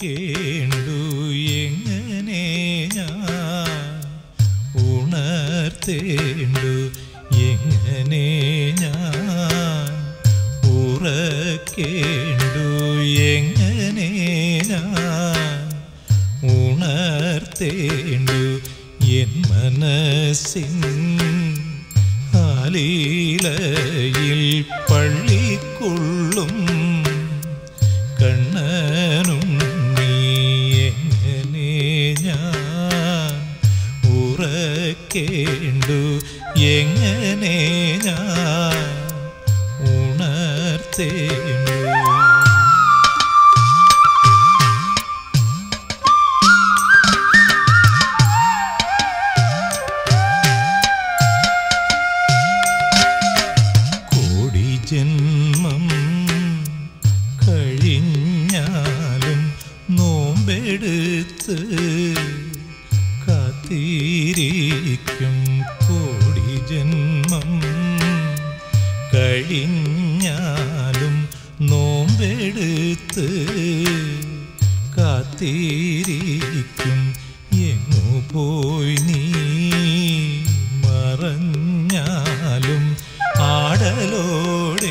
ഉറക്കേണ്ടു എങ്ങനെ ഞാൻ ഉണർത്തേണ്ടു എങ്ങനെ ഞാൻ ഉറക്കേണ്ടു എങ്ങനെ ഞാൻ ഉണർത്തേണ്ടു എൻ മനസ്സിൻ ആലീലയിൽ പള്ളിക്കൊള്ളും കണ്ണനും നീ എങ്ങനെ ഞാൻ ഉറക്കേണ്ടു എങ്ങനെ ഞാൻ ഉണർത്തേണ്ടു. ജന്മം കഴിഞ്ഞാലും നോമ്പെടുത്ത് കാത്തിരിക്കും കോടി ജന്മം കഴിഞ്ഞാലും നോമ്പെടുത്ത് കാത്തിരിക്കും എങ്ങു പോയി നീ മറഞ്ഞാലും ആടലോടെ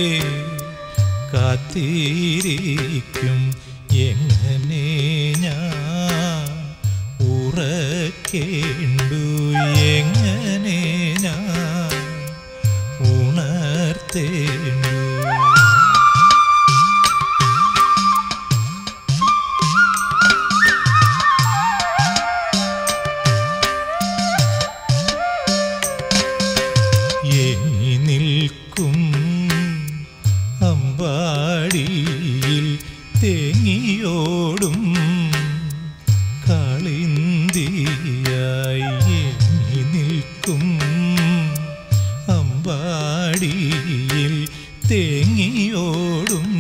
കാത്തിരിക്കും എങ്ങനെ ഞാൻ ഉറക്കേണ്ടു എങ്ങനെ ഞാൻ ഉണർത്തേണ്ടു. അമ്പാടിയിൽ തേങ്ങിയോടും കാളിന്തിയായി എങ്ങി നിൽക്കും അമ്പാടിയിൽ തേങ്ങിയോടും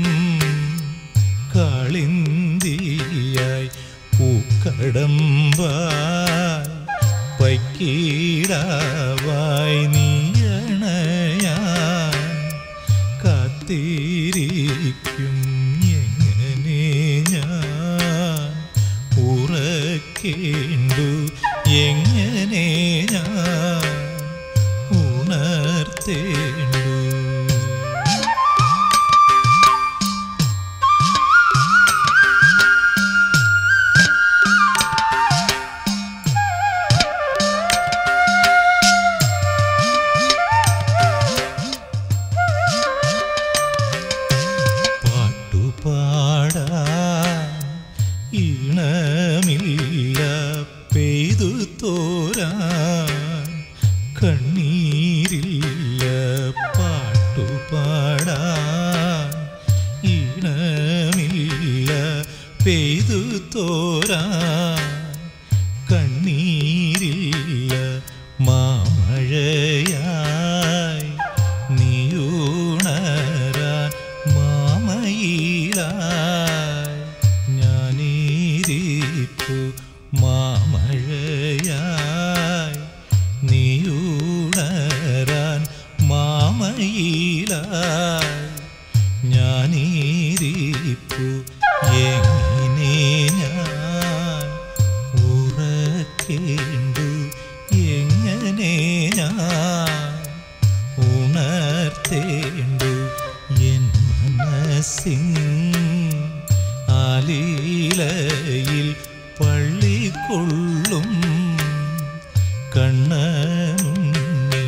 കാളിന്തിയായി പൂക്കടമ്പായി പൈക്കീടാവായി നീയണയാൻ കാത്തിരിക്കും എങ്ങനെ ഞാൻ ഉറക്കേണ്ടു എങ്ങനെ ഞാൻ ഉണർത്തേണ്ടു. ഈണമില്ല പെയ്തു തോരാൻ കണ്ണീരില്ല പാട്ടുപാടാൻ ഈണമില്ല പെയ്തു തോരാൻ കണ്ണീരില്ല മാമഴയായി നീയുണരാൻ മാമയിലായി ഞാനീരിപ്പു മാമഴയായി നീയുണരാൻ മാമയിലായി ഞാനീരിപ്പു എങ്ങനെ ഞാൻ ഉറക്കേണ്ടു എങ്ങനെ ഞാൻ ഉണർത്തേണ്ടു എൻ മനസ്സിൻ ആലീലയിൽ പള്ളിക്കൊള്ളും കണ്ണനും നീ.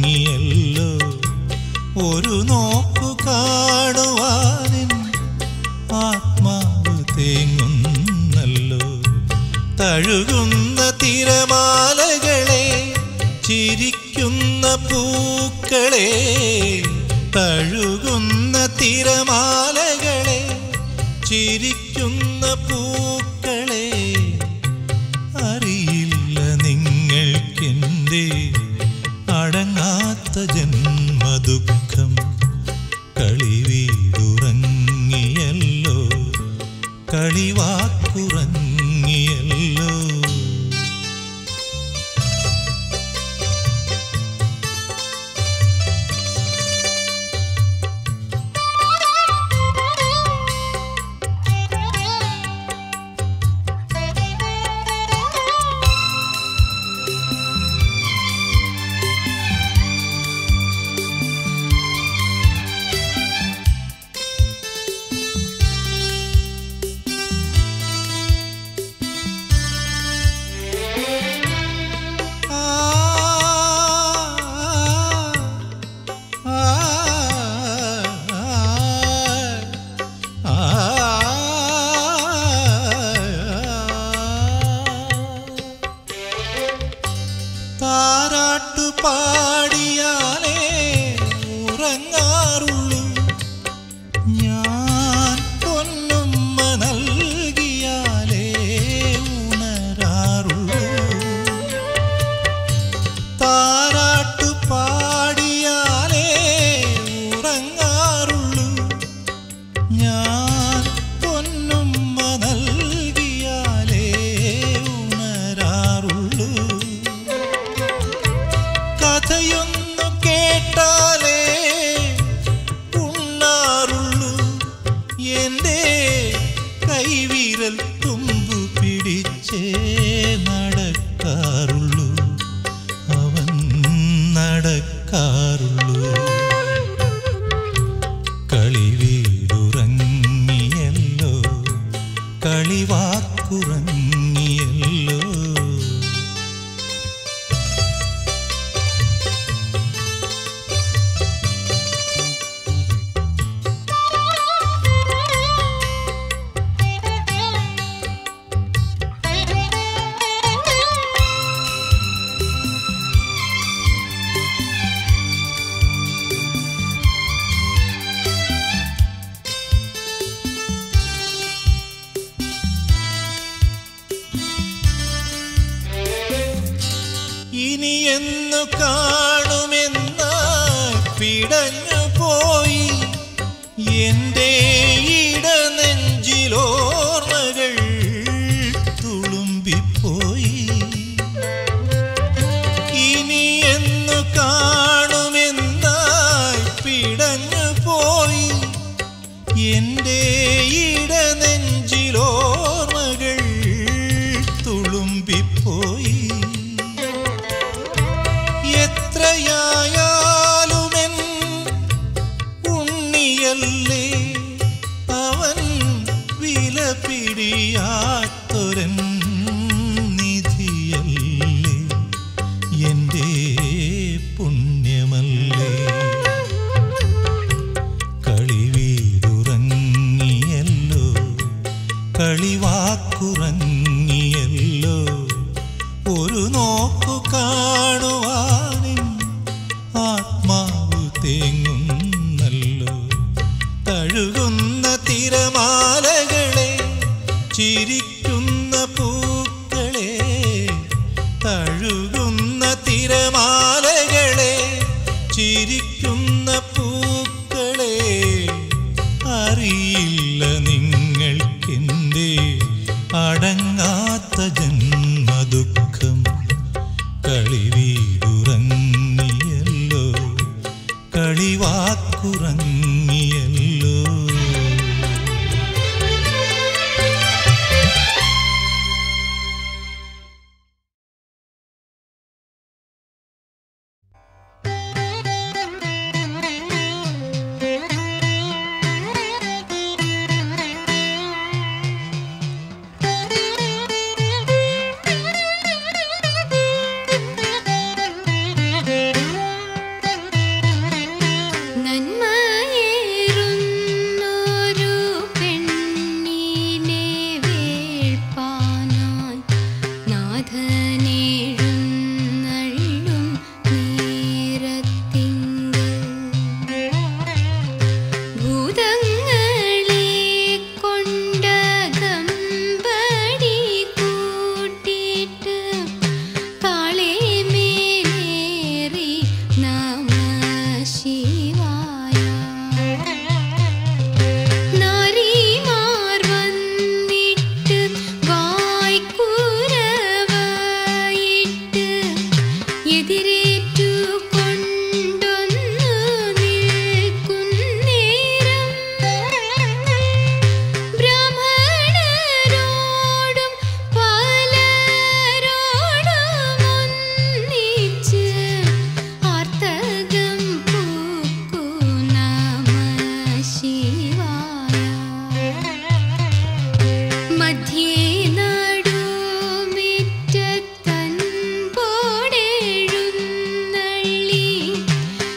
വാക്കുറങ്ങിയല്ലോ ഒരു നോക്കു കാണുവാനിൻ ആത്മാവ് തേങ്ങുന്നല്ലോ തഴുകുന്ന തിരമാലകളെ ചിരിക്കുന്ന പൂക്കളെ തഴുകുന്ന തിരമാലകളെ ചിരിക്കുന്ന പൂക്കളെ അറിയില്ല നിങ്ങൾക്കെൻ്റെ അടങ്ങാത്ത ജന്മദുഃഖം കളിവീടുറങ്ങിയല്ലോ കളിവാക്കുറങ്ങിയല്ലോ താരാട്ടുപാടിയാലേ ഉറങ്ങാറുള്ളൂ ഞാൻ പൊന്നുമ്മ നൽകിയാലേ ഉണരാറുള്ളൂ താരാട്ടുപാടിയാലേ ഉറങ്ങാറുള്ളൂ ഞാൻ പൊന്നുമ്മ നൽകിയാലേ ഉണരാറുള്ളൂ കഥയൊന്നു കേട്ടാലേ ഉണ്ണാറുള്ളൂ എൻ്റെ കൈവിരൽ തുമ്പു പിടിച്ചേ നടക്കാറുള്ളൂ അവൻ നടക്കാറുള്ളൂ കളിവീടുറങ്ങിയല്ലോ കളിവാക്കുറങ്ങിയല്ലോ ഇനി എന്നു കാണുമെന്നായി പിടഞ്ഞു പോയി എൻ്റെ ഇടനെഞ്ചിലോർമ്മകൾ തുളുമ്പിപ്പോയി ഇനി എന്നു കാണുമെന്നായി പിടഞ്ഞു പോയി എൻ്റെ ഇടനെഞ്ചിലോർമ്മകൾ തുളുമ്പിപ്പോയി എത്രയായാലുമെൻ ഉണ്ണിയല്ലേ അവൻ വിലപിടിയാത്തൊരൻ നിധിയല്ലേ എൻ്റെ പുണ്യമല്ലേ കളിവീടുറങ്ങിയല്ലോ കളിവാക്കുറങ്ങിയല്ലോ ഒരു നോക്കു കാണുവാനും ആത്മാവ് തേങ്ങുന്നല്ലോ തഴുകുന്ന തിരമാലകളെ ചിരിക്കുന്ന പൂക്കളെ തഴുകുന്ന തിരമാലകളെ ചിരിക്കുന്ന പൂക്കളെ അറിയില്ല നിങ്ങൾക്കെൻ്റെ അടങ്ങാത്ത ജന്മദുഃഖം കളിവീടുറങ്ങിയല്ലോ കളിവാക്കുറങ്ങിയല്ലോ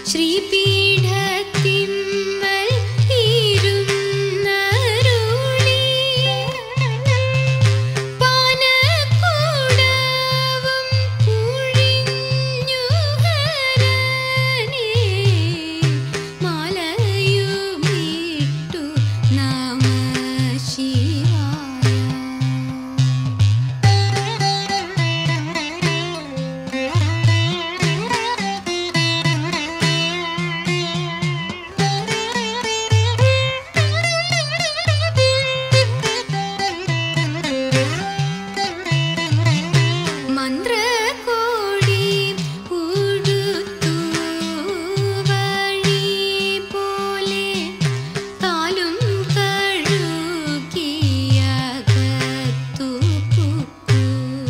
ശ്രീപീഠത്തിന്മേൽ ഇരുന്നരുളി പാനക്കുടവും പുഴിഞ്ഞുഹരനേ മാലയുമിട്ടു നമഃശിവായ. മന്ത്രകോടി ഉടുത്തു വഴി പോലെ കാലും കഴുകിയകത്തു പുക്കു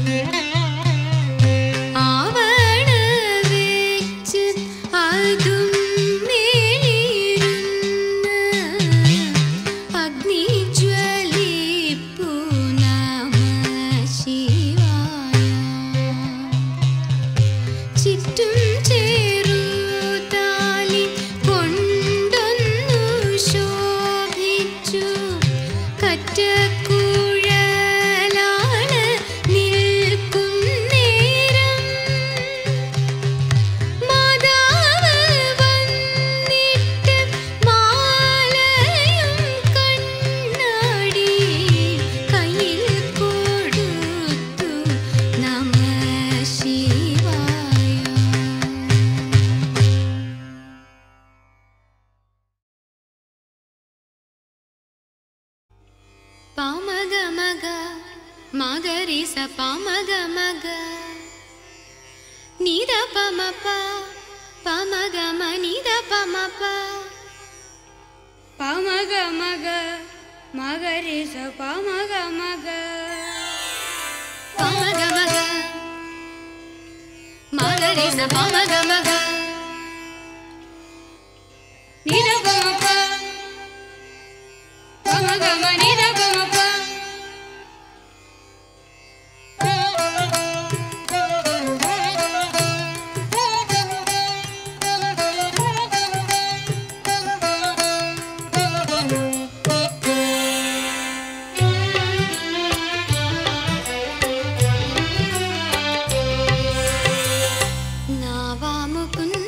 ആവണ വെച്ച് അതും മേലിരുന്ന് അഗ്നി ജ്വലിപ്പു നമഃശിവായ. ചുറ്റും ചേറുതാലി കൊണ്ടൊന്നു ശോഭിച്ചു കറ്റക്കുഴലാണ് നിൽക്കുന്നേരം മാതാവ് വന്നിട്ട് മാലയും കണ്ണാടി കയ്യിൽ കൊടുത്തു നമഃശിവായ. പാമഗമഗ മഗരിസ പാമഗമഗ നിദ പമപ പമഗമ നിദ പമപ പാമഗമഗ മഗരിസ പാമഗമഗ പാമഗമഗ മഗരിസ പാമഗമഗ നിദ പമപ പമഗമ നിദ പമപ. നാവാമുകുന്ദ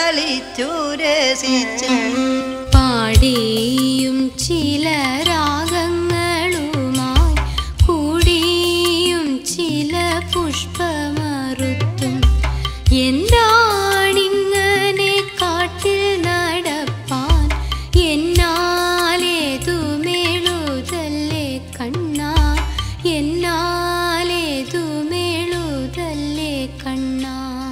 കളിച്ചു രസിച്ചും പാടിയും ചില രാഗങ്ങളുമായി കൂടിയും ചില പുഷ്പമറുത്തും എന്താണിങ്ങനെ കാട്ടിൽ നടപ്പാൻ എന്നാലേതുമെഴുതല്ലേ കണ്ണാ എന്നാലേതുമെഴുതല്ലേ കണ്ണാ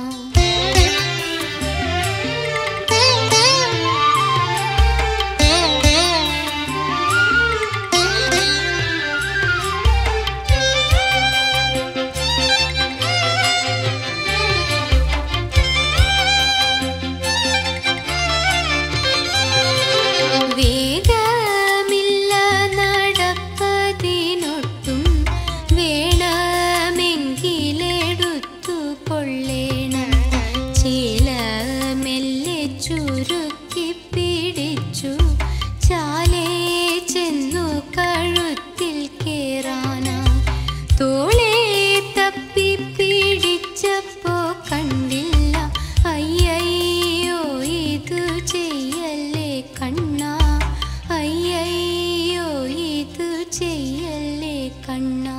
വേഗമില്ല നടപ്പതിനൊട്ടും വേണമെങ്കിലെടുത്തു കൊള്ളേണം ചില മെല്ലെ ചുരുക്കി പിടിച്ചു ചാലേ ചെന്നു കഴുത്തിൽ കേറാനാ തോളെ തപ്പി പിടിച്ചപ്പോ കണ്ടില്ല അയ്യയ്യോ ഇതു ചെയ്യല്ലേ കണ്ണാ അയ്യയ്യോ ഇതു ചെയ്യല്ലേ കണ്ണാ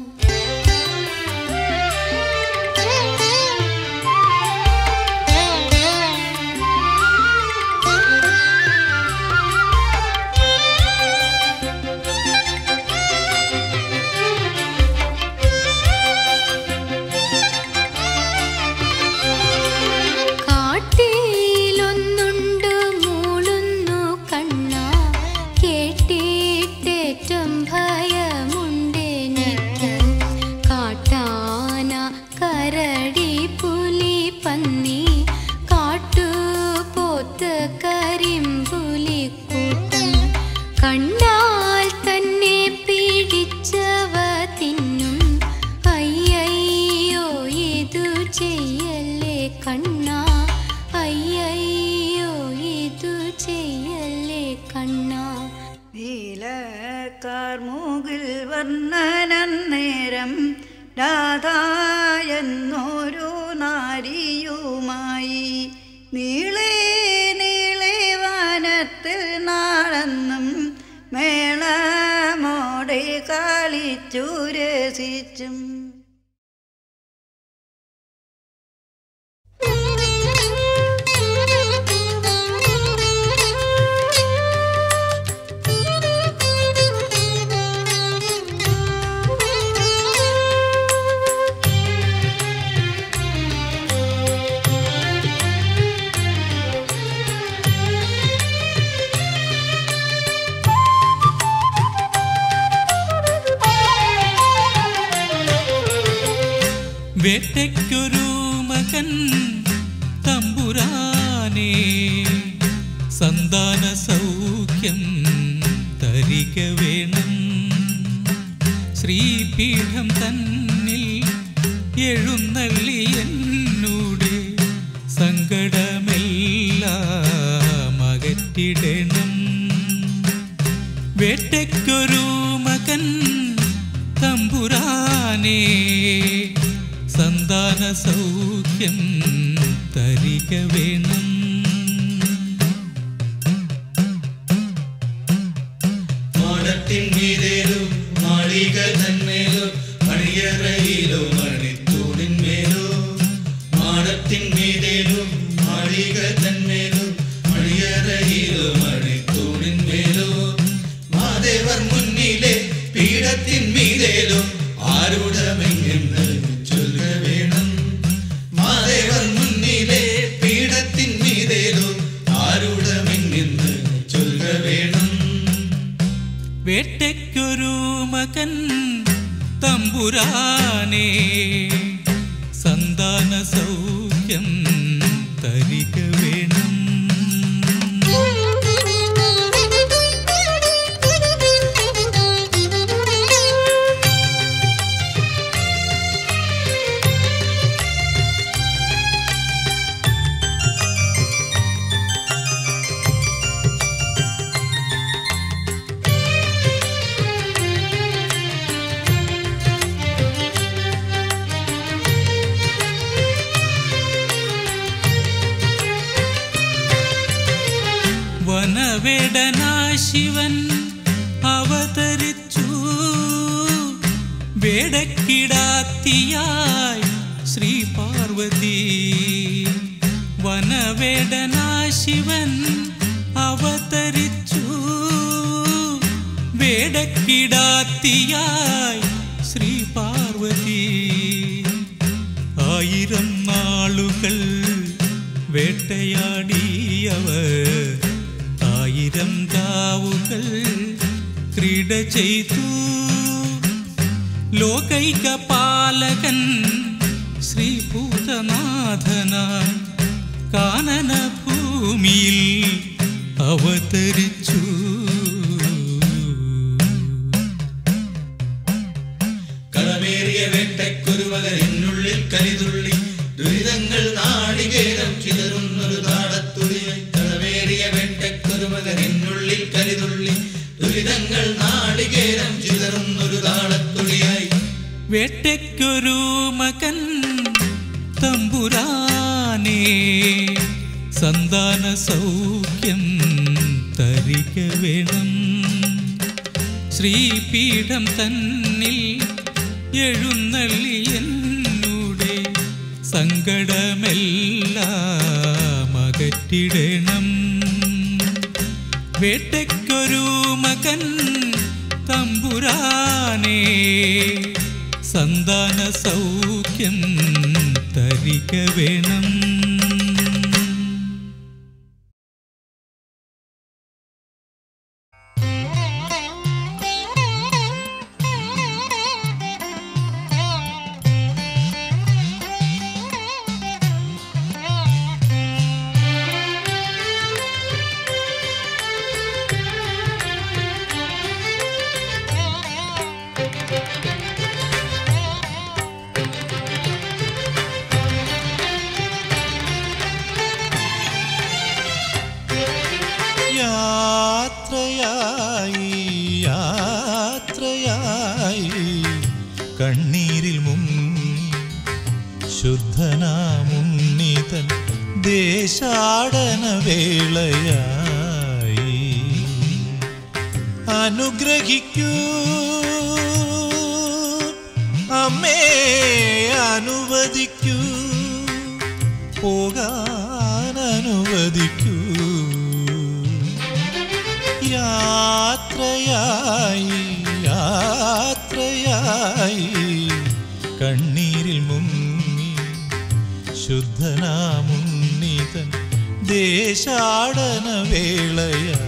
കാട്ടിലൊന്നുണ്ട് മൂളുന്നു കണ്ണാ കേട്ടിട്ടേറ്റം ഭയമുണ്ടെനിക്ക് കാട്ടാന കരടി പുലി പന്നി കാട്ടുപോത്ത് കരിമ്പുലിക്കൂട്ടം കണ്ടാൽ തന്നെ പിടിച്ചവ തിന്നും അയ്യയ്യോ ഇതു ചെയ്യല്ലേ കണ്ണാ അയ്യയ്യോ ഇതു ചെയ്യല്ലേ കണ്ണാ നീലക്കാർമുകിൽ വർണ്ണനന്നേരം രാധാ എന്നൊരു നാരിയുമായി നീളേ നീളേ വനത്തിൽ നടന്നും മേളമോടെ കളിച്ചു രസിച്ചും വേട്ടയ്ക്കൊരു മകൻ തമ്പുരാനേ സന്താന സൗഖ്യം തരിക വേണം ശ്രീപീഠം തന്നിൽ എഴുന്നള്ളി എന്നൂടെ സങ്കടമെല്ലാം അകറ്റിടണം വേട്ടയ്ക്കൊരു മകൻ തമ്പുരാനേ സന്താന സൗഖ്യം തരിക വേണം മാടത്തിൻ മീതേലും മാളിക തന്മേലോ മണിയറയിലോ മണിത്തൂണിന്മേലോ മാടത്തിൻ മീതേലും മാളിക തന്മേലോ മണിയറയിലോ മണിത്തൂണിന്മേലോ മാദേവർ മുന്നിലെ പീഠത്തിൻ മീതേലും ആരുടമെങ്ങെന്ന് ചൊല്ലുക വേണം മാദേവർ മുന്നിലെ പീഠത്തിൻ മീതേലും ആരുടമെങ്ങെന്ന് ചൊല്ലുക വേണം വേട്ടയ്ക്കൊരു മകൻ തമ്പുരാനേ സന്താന സൗഖ്യം തരിക വേണം വനവേടനാശിവൻ അവതരിച്ചു വേടക്കിടാത്തിയായി ശ്രീ പാർവതി. വനവേടനാശിവൻ അവതരിച്ചു വേടക്കിടാത്തിയായി ശ്രീ പാർവതി. 1000 നാളുകൾ വേട്ടയാടിയവർ 1000 കാവുകൾ ക്രീഡ ചെയ്തു. ലോകൈക പാലകൻ ശ്രീഭൂതനാഥനായി കാനന ഭൂമിയിൽ അവതരിച്ചു. കളമേറിയ വേട്ടയ്ക്കൊരു മകനുള്ളിൽ കലിതുള്ളി ദുരിതങ്ങൾ നാളികേരം ചിതറുന്നൊരു താടത്തുള്ളിയായി. കളമേറിയ വേട്ടയ്ക്കൊരു മകനുള്ളിൽ കലിതുള്ളി ദുരിതങ്ങൾ നാളികേരം ചിതറുന്നൊരു താടത്തുള്ളിയായി. വേട്ടയ്ക്കൊരു മകൻ തമ്പുരാനേ സന്താന സൗഖ്യം തരിക വേണം. ശ്രീപീഠം തന്നിൽ എഴുന്നള്ളി എന്നൂടെ സങ്കടമെല്ലാം അകറ്റിടണം. വേട്ടയ്ക്കൊരു മകൻ തമ്പുരാനേ സന്താന സൗഖ്യം തരിക വേണം. കണ്ണീരിൽ മുങ്ങി ശുദ്ധനാമുന്നീതൻ ദേശാടന വേളയായി. അനുഗ്രഹിക്കൂ അമ്മേ, അനുവദിക്കൂ, പോകാൻ അനുവദിക്കൂ. യാത്രയായി യാത്രയായി കണ്ണീരിൽ മുങ്ങി ശുദ്ധനാമുന്നീതൻ ദേശാടന വേളയായി.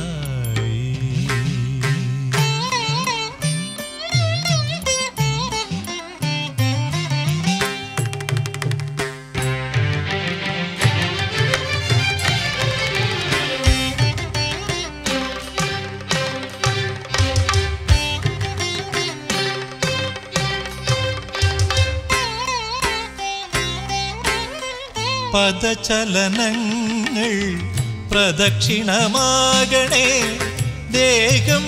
പദചലനങ്ങൾ പ്രദക്ഷിണമാകണേ, ദേഹം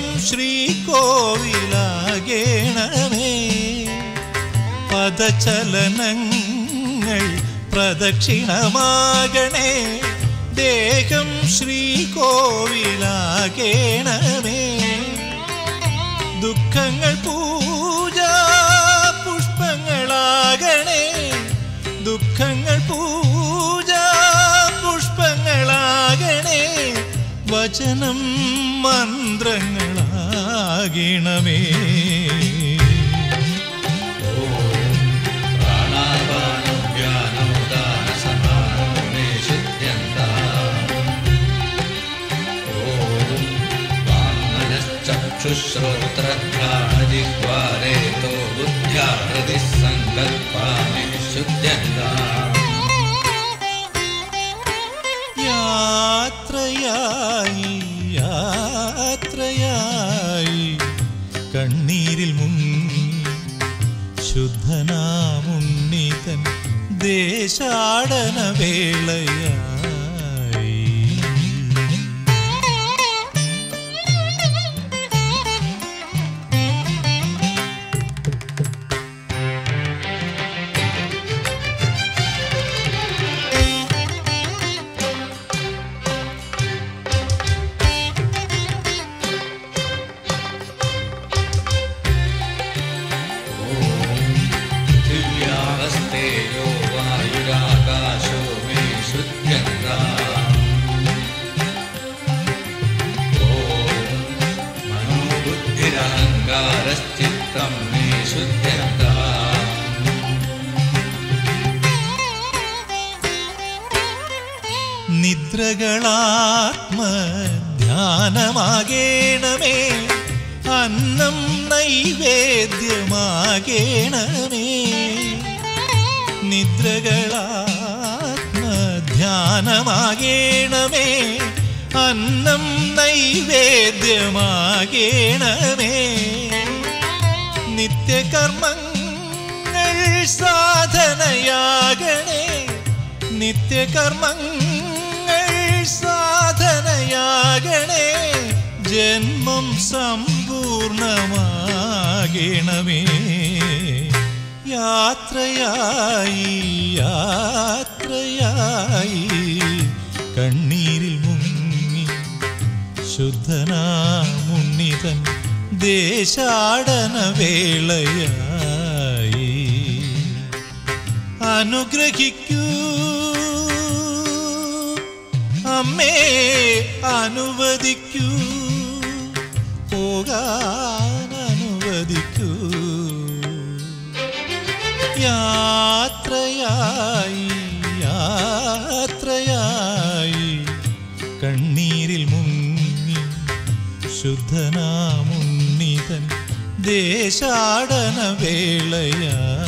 ശ്രീകോവിലാകേണമേ. പദചലനങ്ങൾ പ്രദക്ഷിണമാകണേ, ദേഹം ശ്രീകോവിലാകേണമേ. ദുഃഖങ്ങൾ പൂജാ പുഷ്പങ്ങളാകണേ, ദുഃഖങ്ങൾ പൂജാ പുഷ്പങ്ങളാകണേ. വചനം മന്ത്രങ്ങളാകണമേ. ചക്ഷുശ്രോത്രഘ്രാണജിഹ്വാരേതോ ബുദ്ധ്യാ ഹൃദി സങ്കൽപ്പാമി ശുദ്ധ്യന്താ. യാത്രയായി യാത്രയായി കണ്ണീരിൽ മുങ്ങി ശുദ്ധനാമുന്നീതൻ ദേശാടന വേളയായി. വികാരശ്ചിത്തം മേ ശുദ്ധ്യന്താ. നിദ്രകളാത്മധ്യാനമാകേണമേ, അന്നം നൈവേദ്യമാകേണമേ. നിദ്രകളാത്മധ്യാനമാകേണമേ, അന്നം നൈവേദ്യമാകേണമേ. നിത്യകർമ്മങ്ങൾ സാധനയാകണേ, നിത്യകർമ്മങ്ങൾ സാധനയാകണേ. ജന്മം സമ്പൂർണമാകണമേ. യാത്രയായി യാത്രയായി കണ്ണീരിൽ മുങ്ങി ശുദ്ധനാമുണ്ണിതൻ ദേശാടന വേളയായി. അനുഗ്രഹിക്കൂ അമ്മേ, അനുവദിക്കൂ, പോകാൻ അനുവദിക്കൂ. യാത്രയായി യാത്രയായി കണ്ണീരിൽ മുങ്ങി ശുദ്ധനാമുണ്ണിതൻ ദേശാടന വേളയായി.